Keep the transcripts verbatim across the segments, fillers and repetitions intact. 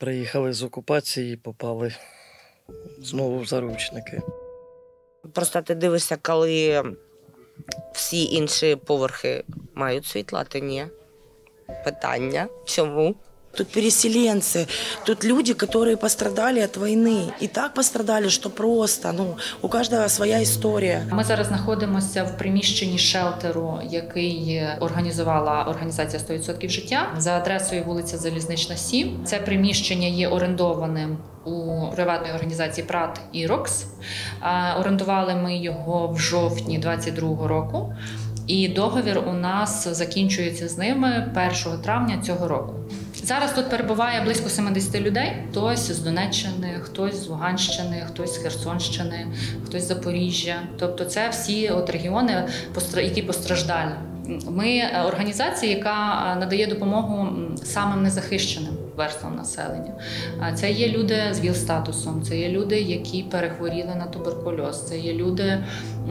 Приїхали з окупації і попали знову в заручники. Просто ти дивишся, коли всі інші поверхи мають світло, а ти ні. Питання – чому? Тут переселенцы, тут люди, которые пострадали от войны. И так пострадали, что просто, ну, у каждого своя історія. Ми зараз знаходимося в приміщенні шелтеру, який організувала організація сто відсотків життя за адресою вулиця Залізнична, сім. Це приміщення є орендованим у приватної організації ПРАТ і РОКС. Орендували ми його в жовтні двадцять другого року. І договір у нас закінчується з ними першого травня цього року. Зараз тут перебуває близько сімдесят людей. Хтось з Донеччини, хтось з Луганщини, хтось з Херсонщини, хтось з Запоріжжя. Тобто це всі от регіони, які постраждали. Ми організація, яка надає допомогу самим незахищеним верствам населення. Це є люди з ВІЛ-статусом, це є люди, які перехворіли на туберкульоз, це є люди,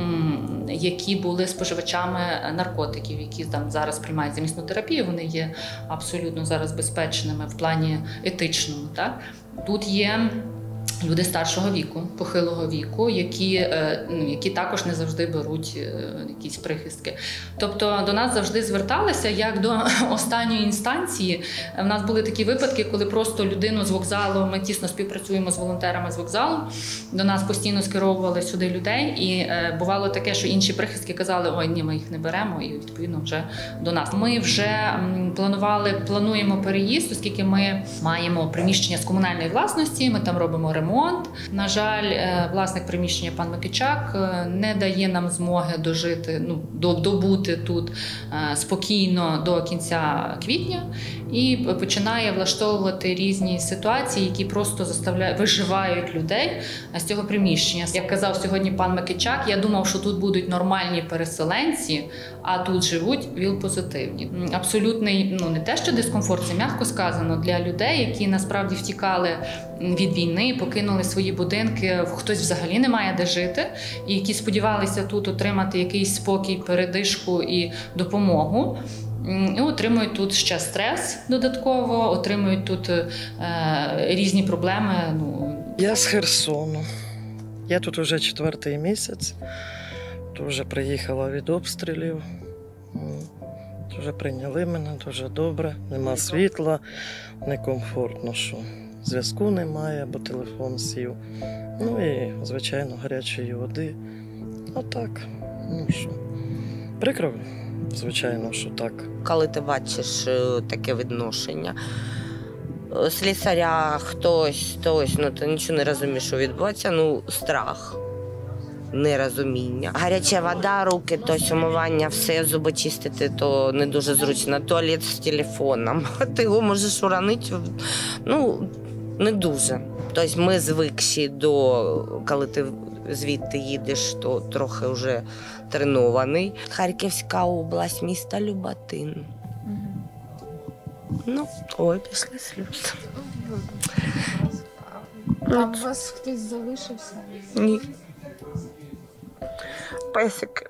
які були споживачами наркотиків, які там зараз приймають замісну терапію, вони є абсолютно зараз безпечними в плані етичному. Так? Тут є люди старшого віку, похилого віку, які, які також не завжди беруть якісь прихистки. Тобто до нас завжди зверталися як до останньої інстанції. У нас були такі випадки, коли просто людину з вокзалу, ми тісно співпрацюємо з волонтерами з вокзалу, до нас постійно скеровували сюди людей, і бувало таке, що інші прихистки казали, ой, ні, ми їх не беремо, і відповідно вже до нас. Ми вже планували, плануємо переїзд, оскільки ми маємо приміщення з комунальної власності, ми там робимо ремонт. На жаль, власник приміщення пан Микичак не дає нам змоги дожити, ну, добути тут спокійно до кінця квітня і починає влаштовувати різні ситуації, які просто заставляють, виживають людей з цього приміщення. Як казав сьогодні пан Микичак, я думав, що тут будуть нормальні переселенці, а тут живуть ВІЛ-позитивні. Абсолютний, ну не те, що дискомфорт, це м'яко сказано, для людей, які насправді втікали від війни, покинули свої будинки, хтось взагалі не має де жити, і які сподівалися тут отримати якийсь спокій, передишку і допомогу. І отримують тут ще стрес додатково, отримують тут е, різні проблеми. Ну. Я з Херсону. Я тут вже четвертий місяць. Тут вже приїхала від обстрілів. Вже прийняли мене дуже добре. Нема світла, некомфортно, що зв'язку немає, бо телефон сів. Ну і, звичайно, гарячої води. А так, ну що, прикро, звичайно, що так. Коли ти бачиш таке відношення, слісаря, хтось, хтось, ну ти нічого не розумієш, що відбувається, ну страх, нерозуміння. Гаряча вода, руки, то умивання, все, зуби чистити, то не дуже зручно. Туалет з телефоном, ти його можеш уронити, ну, не дуже. Тобто ми звикші до, коли ти звідти їдеш, то трохи вже тренований. Харківська область, місто Люботин. Ну, ой, пішли сльози. А у вас хтось залишився? Ні. Песики.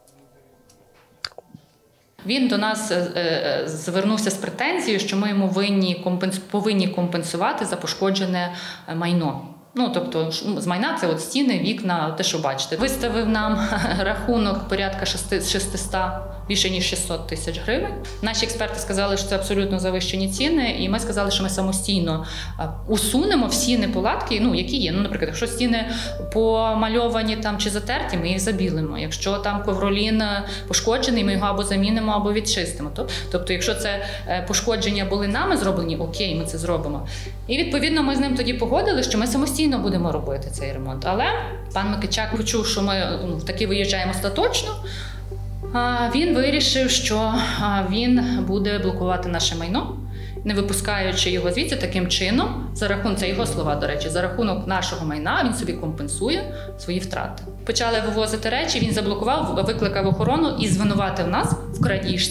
Він до нас звернувся з претензією, що ми йому винні, компенс... повинні компенсувати за пошкоджене майно. Ну, тобто, з майна це от стіни, вікна, те, що бачите. Виставив нам рахунок порядка шістсот, більше ніж шістсот тисяч гривень. Наші експерти сказали, що це абсолютно завищені ціни, і ми сказали, що ми самостійно усунемо всі неполадки, ну, які є. Ну, наприклад, якщо стіни помальовані там чи затерті, ми їх забілимо. Якщо там ковролін пошкоджений, ми його або замінимо, або відчистимо. Тобто, якщо це пошкодження були нами зроблені, окей, ми це зробимо. І, відповідно, ми з ним тоді погодили, що ми самостійно будемо робити цей ремонт. Але пан Микичак почув, що ми ну, таки виїжджаємо остаточно. Він вирішив, що він буде блокувати наше майно, не випускаючи його звідси таким чином, за рахунок, це його слова, до речі, за рахунок нашого майна він собі компенсує свої втрати. Почали вивозити речі, він заблокував, викликав охорону і звинуватив нас в крадіжці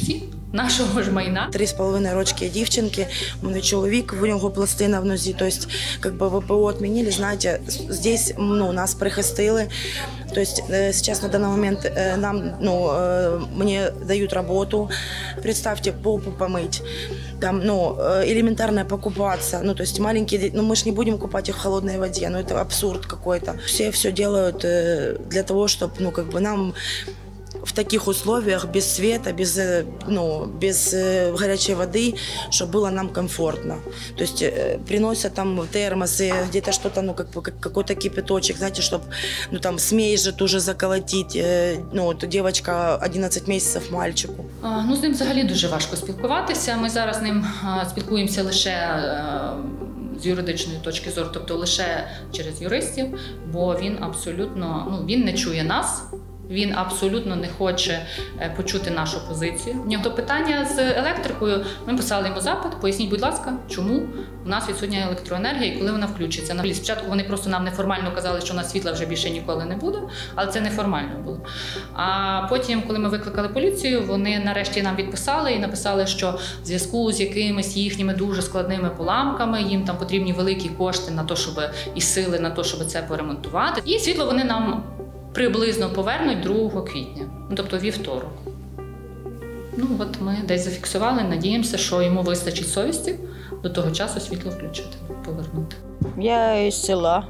нашого ж майна. Три з половиною рочки дівчинки, у мене чоловік, в нього пластина в нозі, тобто, как бы ВПО відмінили, знаєте, здесь, ну, нас прихистили, тобто, зараз на даний момент нам, ну, мені дають роботу, представьте, попу помыть, там, ну, элементарно покупаться, ну, то есть маленькие, ну, мы же не будем купать их в холодной воде, ну, это абсурд какой-то. Все все делают для того, чтобы, ну, как бы нам в таких условиях, без света, без, ну, без горячей воды, чтобы было нам комфортно. То есть приносят там термосы, где-то что-то, ну, как, как, какой-то кипяточек, знаете, чтобы, ну, там, смесь же тоже заколотить, ну, вот девочка одиннадцать месяцев мальчику. А, ну, з ним взагалі дуже важко спілкуватися. Ми зараз з ним а, спілкуємося лише а, з юридичної точки зору, тобто лише через юристів, бо він абсолютно, ну, він не чує нас. Він абсолютно не хоче почути нашу позицію. У нього питання з електрикою. Ми писали йому запит, поясніть, будь ласка, чому у нас відсутня електроенергія і коли вона включиться. Спочатку вони просто нам неформально казали, що у нас світла вже більше ніколи не буде, але це неформально було. А потім, коли ми викликали поліцію, вони нарешті нам відписали і написали, що в зв'язку з якимись їхніми дуже складними поламками їм там потрібні великі кошти на те, щоб і сили на те, щоб це поремонтувати. І світло вони нам приблизно повернуть другого квітня, ну, тобто вівторок. Ну, от ми десь зафіксували, надіємося, що йому вистачить совісті до того часу світло включити, повернути. Я із села,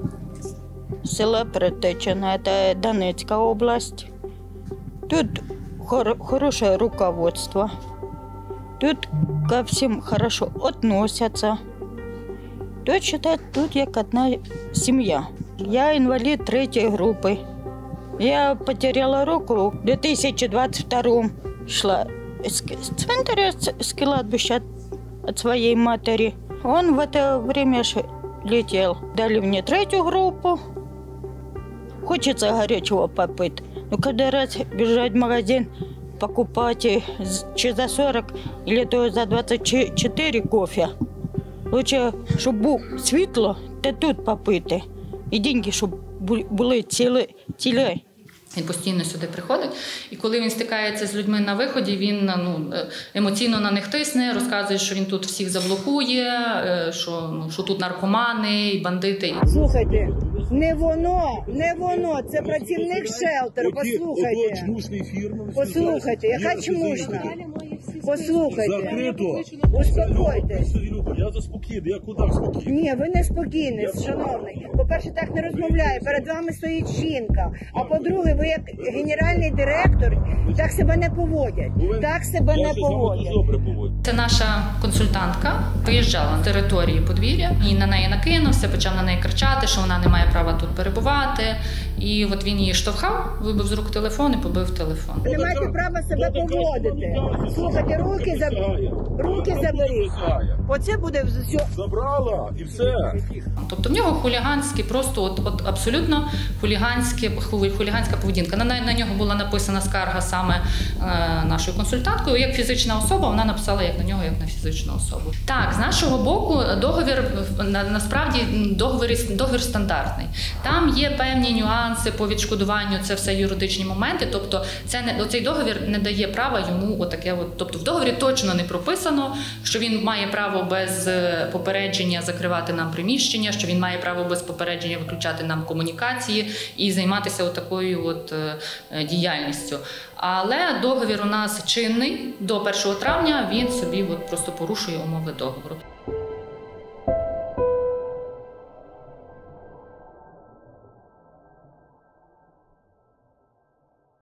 села Притечина, це Донецька область. Тут хор хорошее руководство, тут ко всім хорошо относятся. Тут, считаю, тут як одна сім'я. Я інвалід третьої групи. Я потеряла руку в две тысячи двадцать втором. Шла с цвинтаря, с кладбища от своей матери. Он в это время летел. Дали мне третью группу. Хочется горячего попить. Но когда раз бежать в магазин, покупать чи за сорок или то за двадцать четыре кофе. Лучше, щоб був світло, та тут попити. І деньги, щоб були цілі, цілі. Він постійно сюди приходить, і коли він стикається з людьми на виході, він, ну, емоційно на них тисне, розказує, що він тут всіх заблокує, що, ну, що тут наркомани і бандити. Слухайте, не воно, не воно, це працівник шелтеру, послухайте. Послухайте, яка чмушна? Послухайте. Закрито. Успокойтесь. Я заспокійний, я куди спокійний? Ні, ви не спокійні, шановний. По-перше, так не розмовляє, перед вами стоїть жінка. А по-друге, ви як генеральний директор так себе не поводять. Так себе не поводять. Це наша консультантка виїжджала на території подвір'я, і на неї накинувся, почав на неї кричати, що вона не має права тут перебувати. І от він її штовхав, вибив з рук телефон і побив телефон. Ви не маєте права себе поводити. Слухайте, руки заберіть. Руки заберіть. Оце буде все. Забрала і все. Тобто в нього хуліганські, просто от, от абсолютно хуліганські, хуліганська поведінка. На, на нього була написана скарга саме е, нашою консультанткою. Як фізична особа, вона написала як на нього, як на фізичну особу. Так, з нашого боку договір, на, насправді договір, договір стандартний. Там є певні нюанси по відшкодуванню, це все юридичні моменти. Тобто це не, цей договір не дає права йому отаке. От, тобто в договорі точно не прописано, що він має право без попередження закривати нам приміщення, що він має право без попередження виключати нам комунікації і займатися отакою от діяльністю. Але договір у нас чинний, до першого травня він собі от просто порушує умови договору.